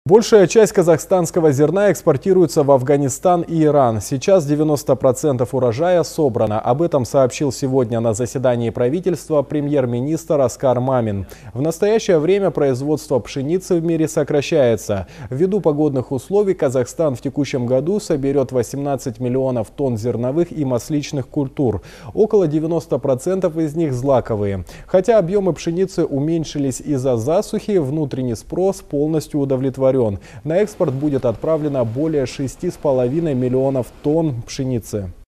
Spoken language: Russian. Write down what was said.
Большая часть казахстанского зерна экспортируется в Афганистан и Иран. Сейчас 90% урожая собрано. Об этом сообщил сегодня на заседании правительства премьер-министр Аскар Мамин. В настоящее время производство пшеницы в мире сокращается. Ввиду погодных условий Казахстан в текущем году соберет 18 миллионов тонн зерновых и масличных культур. Около 90% из них злаковые. Хотя объемы пшеницы уменьшились из-за засухи, внутренний спрос полностью удовлетворен. На экспорт будет отправлено более 6,5 миллионов тонн пшеницы.